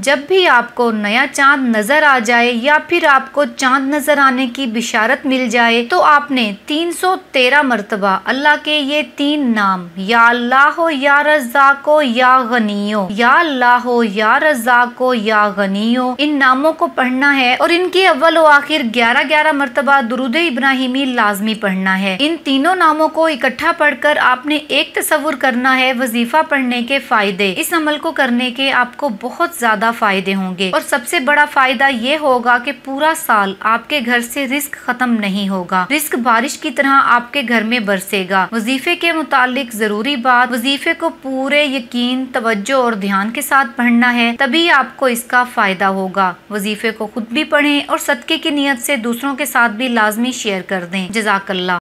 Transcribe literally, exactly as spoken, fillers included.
जब भी आपको नया चांद नजर आ जाए या फिर आपको चांद नजर आने की बिशारत मिल जाए तो आपने तीन सौ तेरह मरतबा अल्लाह के ये तीन नाम या अल्लाह या रज़्ज़ाक़ो या गनियो, या अल्लाह या रज़्ज़ाक़ो या गनियो, इन नामों को पढ़ना है और इनकी अव्वल व आखिर ग्यारह ग्यारह मरतबा दुरूद इब्राहिमी लाजमी पढ़ना है। इन तीनों नामों को इकट्ठा पढ़कर आपने एक तसव्वुर करना है वजीफा पढ़ने के फायदे। इस अमल को करने के आपको बहुत ज्यादा फायदे होंगे और सबसे बड़ा फायदा ये होगा कि पूरा साल आपके घर से रिस्क खत्म नहीं होगा, रिस्क बारिश की तरह आपके घर में बरसेगा। वजीफे के मुतालिक जरूरी बात, वजीफे को पूरे यकीन, तवज्जो और ध्यान के साथ पढ़ना है, तभी आपको इसका फायदा होगा। वजीफे को खुद भी पढ़ें और सदके की नियत से दूसरों के साथ भी लाजमी शेयर कर दें। जज़ाकल्लाह।